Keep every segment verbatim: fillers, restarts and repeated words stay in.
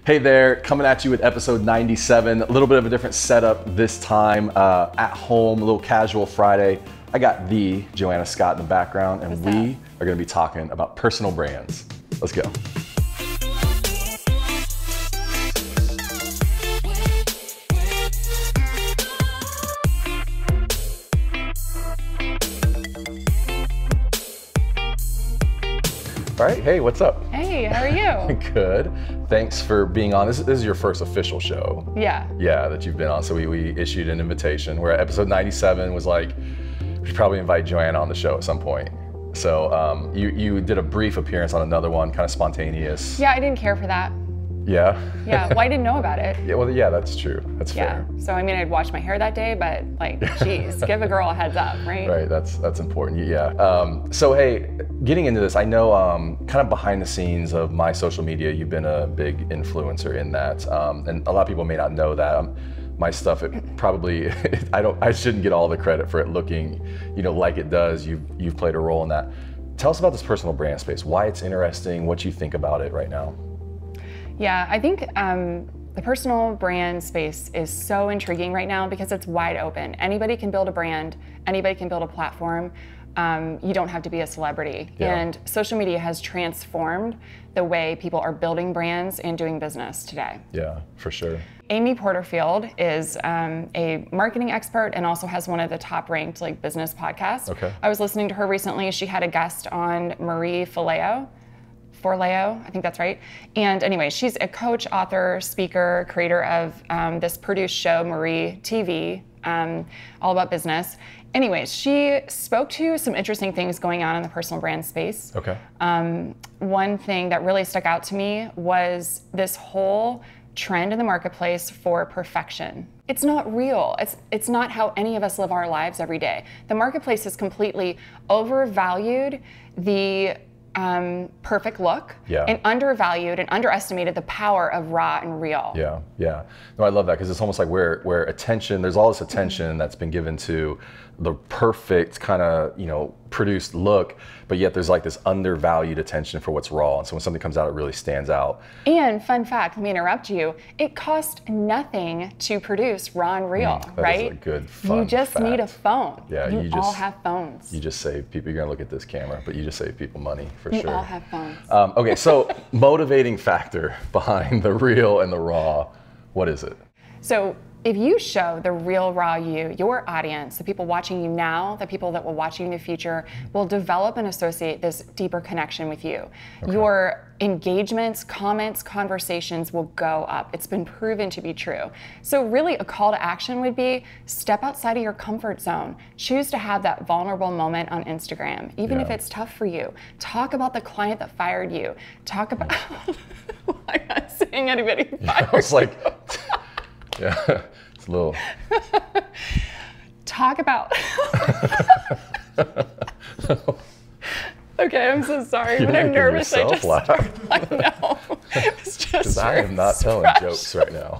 Hey there, coming at you with episode ninety-seven, a little bit of a different setup this time, uh, at home, a little casual Friday. I got the Joanna Scott in the background, and What's we up? are gonna be talking about personal brands. Let's go. All right, hey, what's up? Hey, how are you? Good. Thanks for being on. This, this is your first official show. Yeah. Yeah, that you've been on. So we, we issued an invitation. We're at episode ninety-seven, was like, we should probably invite Joanna on the show at some point. So um, you, you did a brief appearance on another one, kind of spontaneous. Yeah, I didn't care for that. Yeah? Yeah, well, I didn't know about it. Yeah, well, yeah, that's true. That's Yeah. fair. So, I mean, I'd washed my hair that day, but like, geez, give a girl a heads up, right? Right, that's that's important, yeah. Um, so hey, getting into this, I know um, kind of behind the scenes of my social media, you've been a big influencer in that. Um, and a lot of people may not know that. Um, my stuff, it probably, I don't, I shouldn't get all the credit for it looking, you know, like it does. You've, you've played a role in that. Tell us about this personal brand space, why it's interesting, what you think about it right now. Yeah, I think um, the personal brand space is so intriguing right now because it's wide open. Anybody can build a brand, anybody can build a platform. Um, you don't have to be a celebrity. Yeah. And social media has transformed the way people are building brands and doing business today. Yeah, for sure. Amy Porterfield is um, a marketing expert and also has one of the top ranked like business podcasts. Okay. I was listening to her recently. She had a guest on Marie Forleo. Forleo, I think that's right. And anyway, she's a coach, author, speaker, creator of um, this produced show, Marie T V, um, all about business. Anyways, she spoke to some interesting things going on in the personal brand space. Okay. Um, one thing that really stuck out to me was this whole trend in the marketplace for perfection. It's not real. It's it's not how any of us live our lives every day. The marketplace has completely overvalued the um, perfect look Yeah. and undervalued and underestimated the power of raw and real. Yeah, yeah. No, I love that because it's almost like where where attention, there's all this attention that's been given to the perfect kind of, you know, produced look, but yet there's like this undervalued attention for what's raw. And so when something comes out, it really stands out. And fun fact, let me interrupt you, it costs nothing to produce raw and real, Mm, that is right? a good, fun You just need a fact. phone. Yeah, you, you all just- have phones. You just save people, you're gonna look at this camera, but you just save people money for You sure. all have phones. Um, okay, so motivating factor behind the real and the raw, what is it? So if you show the real raw you, your audience, the people watching you now, the people that will watch you in the future, will develop and associate this deeper connection with you. Your engagements, comments, conversations will go up. It's been proven to be true. So really a call to action would be step outside of your comfort zone. Choose to have that vulnerable moment on Instagram, even Yeah. if it's tough for you. Talk about the client that fired you. Talk about, I'm not saying anybody fired I was like, yeah, it's a little. Talk about. Okay, I'm so sorry, You're but I'm making nervous. I yourself just. laugh. I know. It's just. Because I am not telling fresh. jokes right now.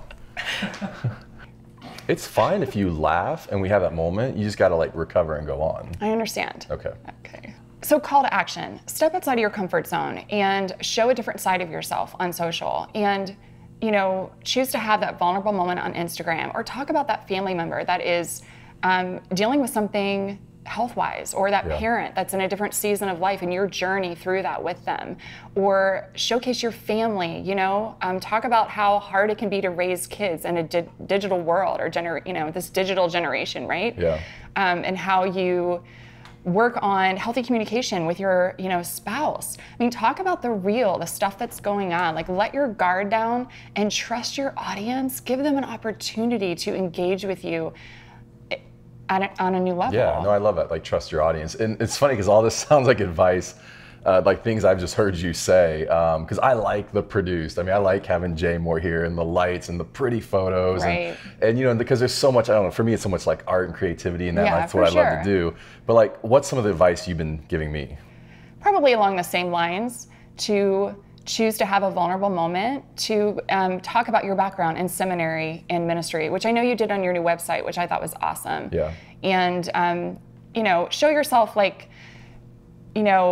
It's fine if you laugh and we have that moment. You just got to like recover and go on. I understand. Okay. Okay. So call to action. Step outside of your comfort zone and show a different side of yourself on social. And you know, choose to have that vulnerable moment on Instagram, or talk about that family member that is um, dealing with something health-wise, or that Yeah. parent that's in a different season of life and your journey through that with them. Or showcase your family, you know, um, talk about how hard it can be to raise kids in a di- digital world, or gener- you know, this digital generation, right? Yeah. Um, and how you work on healthy communication with your, you know, spouse. I mean, talk about the real, the stuff that's going on. Like, let your guard down and trust your audience. Give them an opportunity to engage with you at a, on a new level. Yeah, no, I love that. Like, trust your audience. And it's funny because all this sounds like advice, uh, like things I've just heard you say. Because I like the produced. I mean, I like having Jay Moore here and the lights and the pretty photos. Right. And, and, you know, because there's so much, I don't know, for me, it's so much like art and creativity and that. Yeah, and that's for what I love sure. to do. But like, what's some of the advice you've been giving me? Probably along the same lines, to choose to have a vulnerable moment, to um, talk about your background in seminary and ministry, which I know you did on your new website, which I thought was awesome. Yeah. And, um, you know, show yourself like, you know,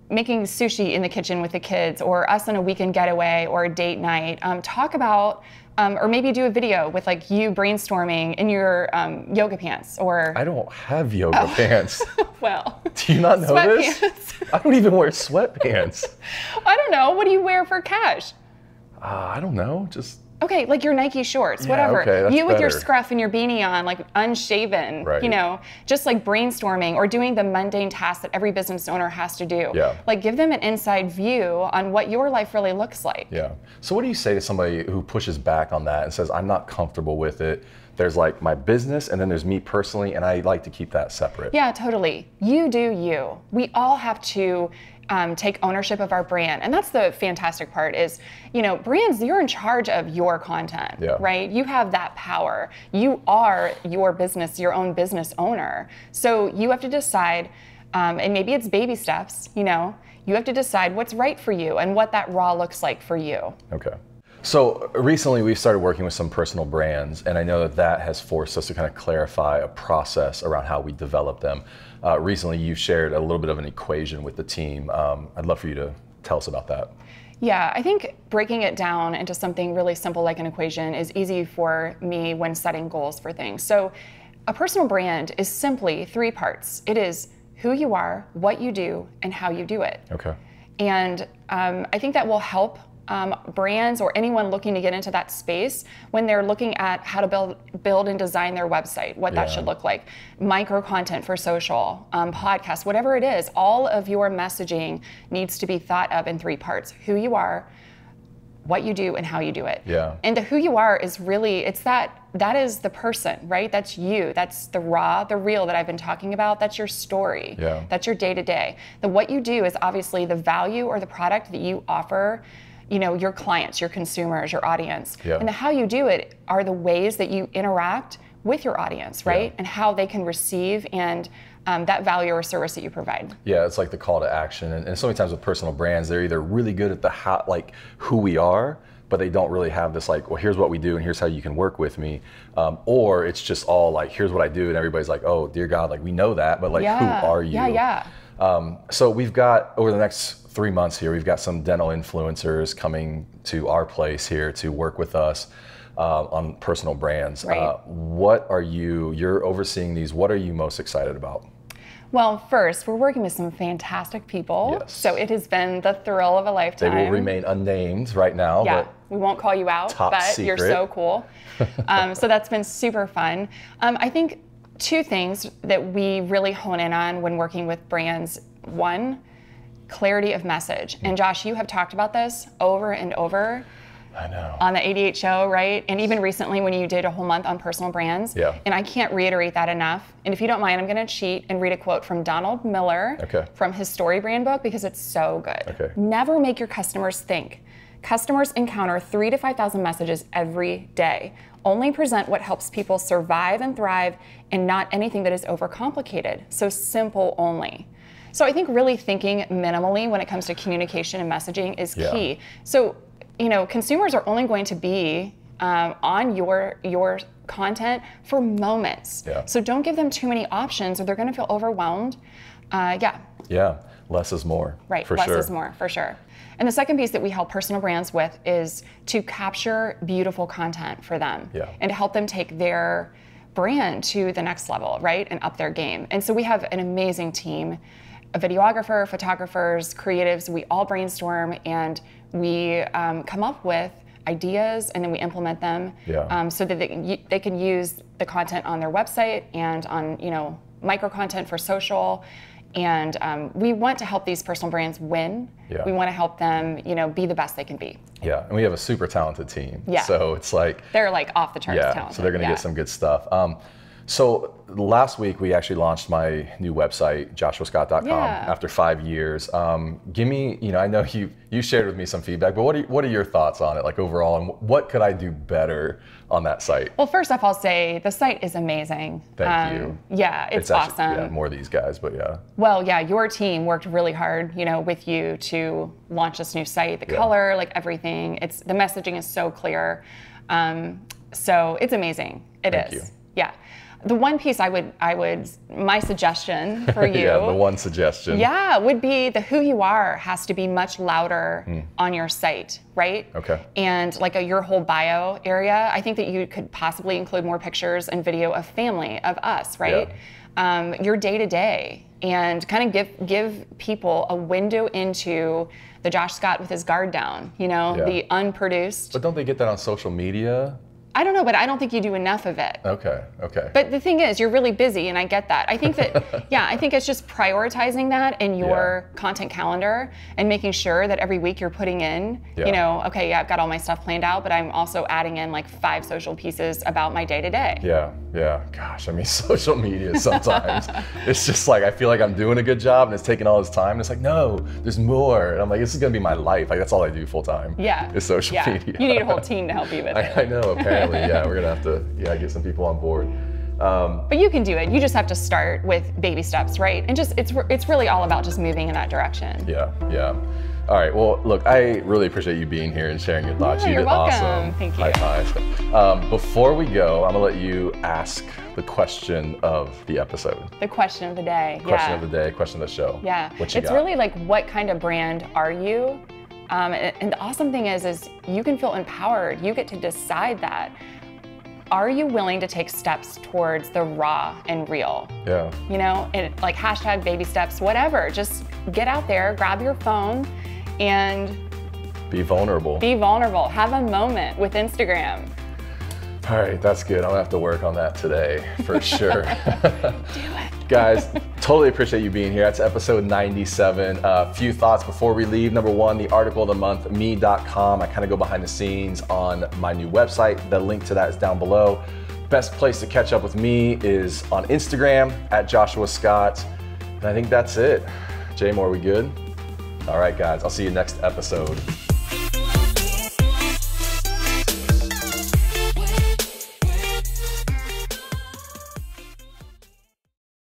making sushi in the kitchen with the kids, or us on a weekend getaway or a date night. Um, talk about, um, or maybe do a video with like you brainstorming in your um, yoga pants, or I don't have yoga oh. pants. Well, do you not know this? I don't even wear sweatpants. I don't know. What do you wear for cash? Uh, I don't know. Just. Okay, like your Nike shorts, yeah, whatever. Okay, that's you with better. your scruff and your beanie on, like unshaven, right. you know, just like brainstorming or doing the mundane tasks that every business owner has to do. Yeah. Like give them an inside view on what your life really looks like. Yeah. So what do you say to somebody who pushes back on that and says, I'm not comfortable with it? There's like my business and then there's me personally, and I like to keep that separate. Yeah, totally. You do you. We all have to Um, take ownership of our brand. And that's the fantastic part is, you know, brands, you're in charge of your content, yeah. right? You have that power. You are your business, your own business owner. So you have to decide, um, and maybe it's baby steps, you know, you have to decide what's right for you and what that raw looks like for you. Okay. So recently we've started working with some personal brands, and I know that that has forced us to kind of clarify a process around how we develop them. Uh, recently you shared a little bit of an equation with the team. Um, I'd love for you to tell us about that. Yeah, I think breaking it down into something really simple like an equation is easy for me when setting goals for things. So a personal brand is simply three parts. It is who you are, what you do, and how you do it. Okay. And um, I think that will help Um, brands or anyone looking to get into that space when they're looking at how to build build and design their website, what yeah. that should look like, micro content for social, um, podcasts, whatever it is, all of your messaging needs to be thought of in three parts: who you are, what you do, and how you do it. Yeah. And the who you are is really, it's that, that is the person, right? That's you, that's the raw, the real that I've been talking about, that's your story, yeah. that's your day to day. The what you do is obviously the value or the product that you offer, you know, your clients, your consumers, your audience. Yeah. And the how you do it are the ways that you interact with your audience, right? Yeah. And how they can receive and um, that value or service that you provide. Yeah, it's like the call to action. And, and so many times with personal brands, they're either really good at the how, like who we are, but they don't really have this like, well, here's what we do and here's how you can work with me. Um, or it's just all like, here's what I do, and everybody's like, oh, dear God, like we know that, but like, yeah. who are you? Yeah, yeah. Um, so we've got, over the next three months here, we've got some dental influencers coming to our place here to work with us uh, on personal brands. Right. Uh, what are you, you're overseeing these, what are you most excited about? Well, first, we're working with some fantastic people. Yes. So it has been the thrill of a lifetime. They will remain unnamed right now. Yeah, but we won't call you out, top but secret. You're so cool. um, so that's been super fun. Um, I think two things that we really hone in on when working with brands. One, clarity of message. And Josh, you have talked about this over and over. I know. On the eighty-eight show, right? And even recently when you did a whole month on personal brands. Yeah. And I can't reiterate that enough. And if you don't mind, I'm gonna cheat and read a quote from Donald Miller okay. from his Story Brand book because it's so good. Okay. Never make your customers think. Customers encounter three to five thousand messages every day. Only present what helps people survive and thrive and not anything that is overcomplicated. So simple only. So I think really thinking minimally when it comes to communication and messaging is yeah. key. So, you know, consumers are only going to be um, on your your content for moments. Yeah. So don't give them too many options or they're going to feel overwhelmed. Uh, yeah. Yeah, less is more. Right, for less sure. is more, for sure. And the second piece that we help personal brands with is to capture beautiful content for them yeah. and to help them take their brand to the next level, right, and up their game. And so we have an amazing team, a videographer, photographers, creatives. We all brainstorm and we um, come up with ideas and then we implement them yeah. um, so that they, they can use the content on their website and on, you know, micro content for social. And um, we want to help these personal brands win. Yeah. We want to help them, you know, be the best they can be. Yeah, and we have a super talented team. Yeah. So it's like they're like off the charts yeah, talented. so they're going to yeah. get some good stuff. Um, so last week we actually launched my new website, joshua scott dot com, Yeah. after five years. Um, give me, you know, I know you you shared with me some feedback, but what are what are your thoughts on it, like overall, and what could I do better on that site? Well, first off, I'll say the site is amazing. Thank um, you. Yeah, it's, It's actually, awesome. yeah, more of these guys, but yeah. Well, yeah, your team worked really hard, you know, with you to launch this new site. The Yeah. color, like everything, it's the messaging is so clear. Um, so it's amazing. It Thank is. you. Yeah. the one piece I would, I would, my suggestion for you. Yeah, the one suggestion. Yeah, would be the who you are has to be much louder mm. on your site, right? Okay. And like a, your whole bio area, I think that you could possibly include more pictures and video of family, of us, right? Yeah. Um, your day to day, and kind of give give people a window into the Josh Scott with his guard down, you know, yeah. the unproduced. But don't they get that on social media? I don't know, but I don't think you do enough of it. Okay, okay. But the thing is, you're really busy, and I get that. I think that, yeah, I think it's just prioritizing that in your yeah. content calendar and making sure that every week you're putting in, yeah. you know, okay, yeah, I've got all my stuff planned out, but I'm also adding in like five social pieces about my day to day. Yeah, yeah. Gosh, I mean, social media sometimes, it's just like, I feel like I'm doing a good job and it's taking all this time. And it's like, no, there's more. And I'm like, this is gonna be my life. Like, that's all I do full time. Yeah. Is social yeah. media. You need a whole team to help you with it. I, I know, apparently. Yeah, we're gonna have to yeah get some people on board. Um, but you can do it. You just have to start with baby steps, right? And just it's it's really all about just moving in that direction. Yeah, yeah. All right. Well, look, I really appreciate you being here and sharing your thoughts. Yeah, you you're did welcome. Awesome. Thank you. High five. Um, before we go, I'm gonna let you ask the question of the episode. The question of the day. Question yeah. of the day. Question of the show. Yeah. What you it's got? really like, what kind of brand are you? Um, and, and the awesome thing is, is you can feel empowered. You get to decide that. Are you willing to take steps towards the raw and real? Yeah. You know, and like hashtag baby steps, whatever. Just get out there, grab your phone, and be vulnerable. Be vulnerable. Have a moment with Instagram. All right, that's good. I'm gonna have to work on that today for sure. Do it. Guys, totally appreciate you being here. That's episode ninety-seven. A uh, few thoughts before we leave. Number one, the article of the month, me dot com. I kind of go behind the scenes on my new website. The link to that is down below. Best place to catch up with me is on Instagram at Joshua Scott. And I think that's it. Jay Moore, we good? All right, guys, I'll see you next episode.